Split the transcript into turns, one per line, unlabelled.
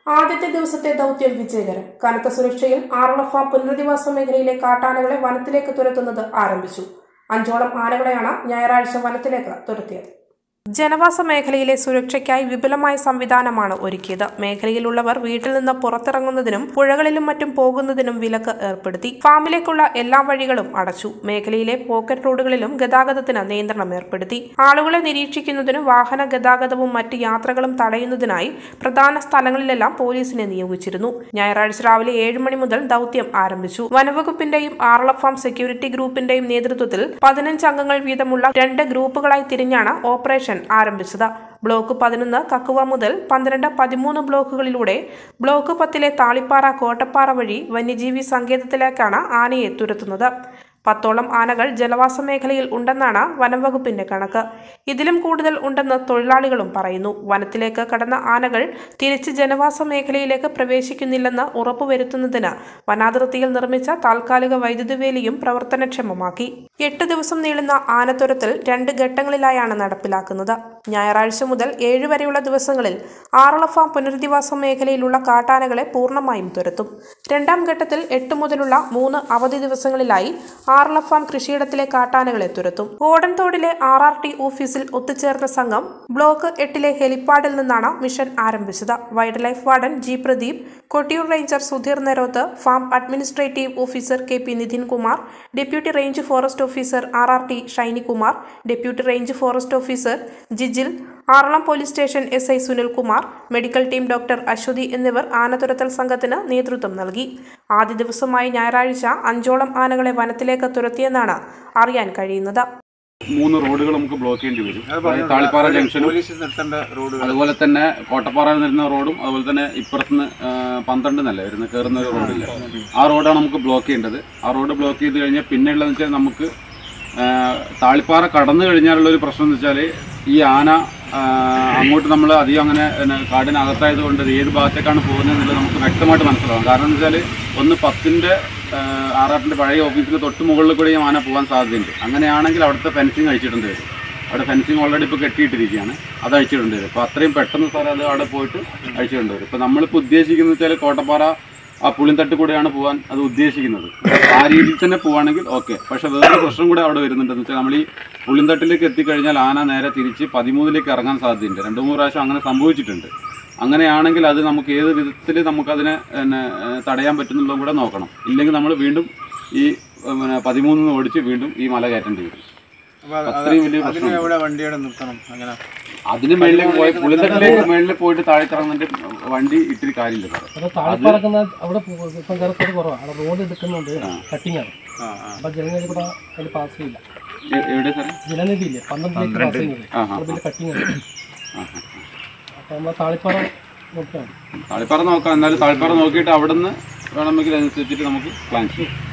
ആദ്യത്തെ ദിവസത്തെ ദൌത്യം വിജയകരം. കനത്ത സുരക്ഷയിൽ ആറളം ഫാം പുനരധിവാസ മേഖലയിലെ കാട്ടാനകളെ വനത്തിലേക്ക് തുരത്തുന്നത് ആരംഭിച്ചു. 5ഓളം ആനകളെയാണ് ഞായറാഴ്ച വനത്തിലേക്ക് തുരത്തിയത്. ജനവാസ മേഖലയിലെ സുരക്ഷയ്ക്കായി വിപുലമായ സംവിധാനമാണ് ഒരുക്കിയത്. മേഖലയിലുള്ളവർ വീട്ടിൽ നിന്ന് പുറത്തിറങ്ങുന്നതിനും പുഴകളിലും മറ്റും പോകുന്നതിനും വിലക്ക് ഏർപ്പെടുത്തി. ഫാമിലേക്കുള്ള എല്ലാ വഴികളും അടച്ചു. മേഖലയിലെ പോക്കറ്റ് റോഡുകളിലും ഗതാഗതത്തിന് നിയന്ത്രണം ഏർപ്പെടുത്തി. ആളുകളെ നിരീക്ഷിക്കുന്നതിനും വാഹന ഗതാഗതവും മറ്റ് യാത്രകളും തടയുന്നതിനായി പ്രധാന സ്ഥലങ്ങളിലെല്ലാം പോലീസിനെ നിയോഗിച്ചിരുന്നു. ഞായറാഴ്ച രാവിലെ 7 മണി മുതൽ ദൌത്യം ആരംഭിച്ചു. വനവകുപ്പിന്റെയും ആറളം ഫാം സെക്യൂരിറ്റി ഗ്രൂപ്പിന്റെയും നേതൃത്വത്തിൽ 15 അംഗങ്ങൾ വീതമുള്ള 2 ഗ്രൂപ്പുകളായി തിരിഞ്ഞാണ് ഓപ്പറേഷൻ ആരംഭിച്ചത്. ബ്ലോക്ക് 11 കക്കുവ മുതൽ 12, 13 ബ്ലോക്കുകളിലൂടെ ബ്ലോക്ക് 10 താളിപ്പാറ, കോട്ടപ്പാറ വഴി വന്യജീവി സങ്കേതത്തിലേക്കാണ് ആനയെ തുരത്തുന്നത്. 10ഓളം ആനകൾ ജനവാസ മേഖലയിൽ ഉണ്ടെന്നാണ് വനംവകുപ്പിന്റെ കണക്ക്. ഇതിലും കൂടുതൽ ഉണ്ടെന്ന് തൊഴിലാളികളും പറയുന്നു. വനത്തിലേക്ക് കടന്ന ആനകൾ തിരിച്ച് ജനവാസ മേഖലയിലേക്ക് പ്രവേശിക്കുന്നില്ലെന്ന് ഉറപ്പുവരുത്തുന്നതിന് വനാതിർത്തിയിൽ നിർമ്മിച്ച താൽക്കാലിക വൈദ്യുതി വേലിയും പ്രവർത്തനക്ഷമമാക്കി. 8 ദിവസം നീളുന്ന ആനത്തുരത്തൽ 2 ഘട്ടങ്ങളിലായാണ് നടപ്പിലാക്കുന്നത്. ഞായറാഴ്ച മുതൽ 7 വരെയുള്ള ദിവസങ്ങളിൽ ആറളം ഫാം പുനരധിവാസ മേഖലയിലുള്ള കാട്ടാനകളെ പൂർണ്ണമായും തുരത്തും. 2ാം ഘട്ടത്തിൽ 8 മുതലുള്ള 3 അവധി ദിവസങ്ങളിലായി ആറളം ഫാം കൃഷിയിടത്തിലെ കാട്ടാനകളെ തുരത്തും. ഓടൻതോടിലെ RRT ഓഫീസിൽ ഒത്തുചേർന്ന സംഘം ബ്ലോക്ക് 8 ഹെലിപ്പാഡിൽ നിന്നാണ് മിഷൻ ആരംഭിച്ചത്. Wild life warden G. Pradeep, Kottiyoor ranger Sudheer Neroth, farm administrative officer KP Nithin Kumar, deputy range forest officer RRT Shainikumar, deputy range forest officer Jijil, Aralam police station SI Sunilkumar, medical team doctor Aswathy എന്നിവർ ആനതുരത്തൽ സംഘത്തിന് നേതൃത്വം നൽകി. ആദ്യ ദിവസമായി ഞായറാഴ്ച 5ഓളം ആനകളെ വനത്തിലേക്ക് തുരത്തിയെന്നാണ് അറിയാൻ കഴിയുന്നത്.
3 റോഡുകൾ നമുക്ക് ബ്ലോക്ക് ചെയ്യേണ്ടി വരും. താളിപ്പാറ ജംഗ്ഷനും അതുപോലെ തന്നെ കോട്ടപ്പാറയിൽ വരുന്ന റോഡും അതുപോലെ തന്നെ ഇപ്പുറത്തുനിന്ന് 12 എന്നല്ലേ വരുന്ന കയറുന്ന ഒരു റോഡില്ല, ആ റോഡാണ് നമുക്ക് ബ്ലോക്ക് ചെയ്യേണ്ടത്. ആ റോഡ് ബ്ലോക്ക് ചെയ്ത് കഴിഞ്ഞാൽ പിന്നെ ഉള്ളതെന്ന് വെച്ചാൽ നമുക്ക് താളിപ്പാറ കടന്നു കഴിഞ്ഞാലുള്ളൊരു പ്രശ്നം എന്ന് വെച്ചാൽ ഈ ആന അങ്ങോട്ട് നമ്മൾ അധികം അങ്ങനെ കാടിനകത്തായത് കൊണ്ട് ഏത് ഭാഗത്തേക്കാണ് പോകുന്നതെന്നുള്ളത് നമുക്ക് വ്യക്തമായിട്ട് മനസ്സിലാവും. കാരണം എന്ന് വെച്ചാൽ ഒന്ന് 10ന്റെ RRTന്റെ പഴയ ഓഫീസിന് തൊട്ട് മുകളിൽ കൂടെ ആന പോകാൻ സാധ്യതയുണ്ട്. അങ്ങനെയാണെങ്കിൽ അവിടുത്തെ ഫെൻസിങ് അഴിച്ചിട്ടുണ്ട് വരും. അവിടെ ഫെൻസിങ് ഓൾറെഡി ഇപ്പോൾ കെട്ടിയിട്ടിരിക്കുകയാണ്, അത് അഴിച്ചിട്ടുണ്ട് വരും. അപ്പോൾ അത്രയും പെട്ടെന്ന് സാർ അത് അവിടെ പോയിട്ട് അഴിച്ചിട്ടുണ്ട് വരും. ഇപ്പോൾ നമ്മളിപ്പോൾ ഉദ്ദേശിക്കുന്നത് വെച്ചാൽ കോട്ടപ്പാറ ആ പുളിന്തട്ട് കൂടെയാണ് പോകാൻ അത് ഉദ്ദേശിക്കുന്നത്. ആ രീതിയിൽ തന്നെ പോവുകയാണെങ്കിൽ ഓക്കെ. പക്ഷേ വേറൊരു പ്രശ്നം കൂടെ അവിടെ വരുന്നുണ്ടെന്ന് വെച്ചാൽ നമ്മൾ ഈ പുളിന്തട്ടിലേക്ക് എത്തിക്കഴിഞ്ഞാൽ ആന നേരെ തിരിച്ച് 13ലേക്ക് ഇറങ്ങാൻ സാധ്യതയുണ്ട്. 2-3 പ്രാവശ്യം അങ്ങനെ സംഭവിച്ചിട്ടുണ്ട്. അങ്ങനെയാണെങ്കിൽ അത് നമുക്ക് ഏത് വിധത്തിൽ നമുക്കതിനെ തടയാൻ പറ്റുന്നുള്ളതും കൂടെ നോക്കണം. ഇല്ലെങ്കിൽ നമ്മൾ വീണ്ടും ഈ 13 ഓടിച്ച് വീണ്ടും ഈ മല കയറ്റേണ്ടി വരും. അത്രയും വലിയ പ്രശ്നം. അതിന് മേളിലേക്ക് പോയി പുളിന്തട്ടിലേക്ക് മേളിൽ പോയിട്ട് താഴെ ഇറങ്ങുന്നതിന്റെ വണ്ടി ഇത്തിരി കാര്യമില്ല. എവിടെ സാറേ? ജലനിധിയില്ലേ, 12 താളിപ്പാറ നോക്കാം. എന്നാലും താളിപ്പാറ നോക്കിയിട്ട് അവിടെ നിന്ന് വേണമെങ്കിൽ അനുസരിച്ചിട്ട് നമുക്ക് പ്ലാൻ ചെയ്യാം.